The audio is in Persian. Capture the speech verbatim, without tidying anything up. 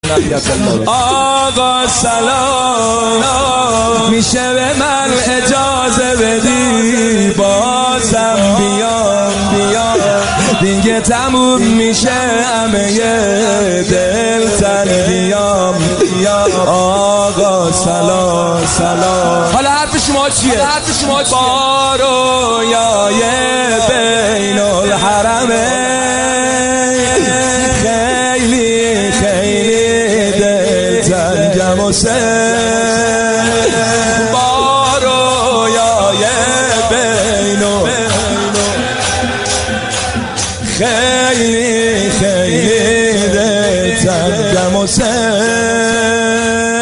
آقا سلام، میشه به من اجازه بدی بازم بیام بیام دیگه تموم میشه همه دل تنگیام بیام. آقا سلام سلام، حالا حرف شما چیه؟ حرف شما چیه؟ با رویای بین الحرمه خیلی خیلی دل تنگم و سر با رویای بین خیلی خیلی دل تنگم و سر